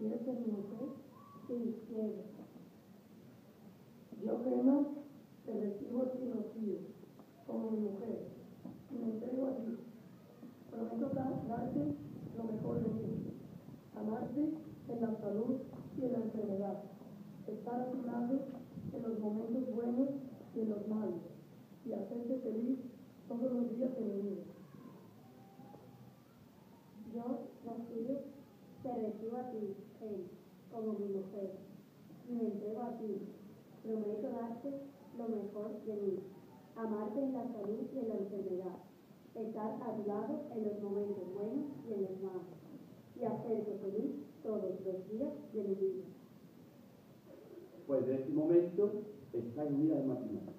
¿Quieres ser mi mujer? Sí, quiero. Yo, Gemma, te recibo a ti, Rocío, como mi mujer, y me entrego a ti. Prometo darte lo mejor de mí, amarte en la salud y en la enfermedad, estar a tu lado en los momentos buenos y en los malos, y hacerte feliz todos los días de mi vida. Yo, Rocío, te recibo a ti, Gem, como mi mujer, y me entrego a ti. Prometo darte lo mejor de mí, amarte en la salud y en la enfermedad, estar a tu lado en los momentos buenos y en los malos, y hacerte feliz todos los días de mi vida. Pues en este momento está unida al matrimonio.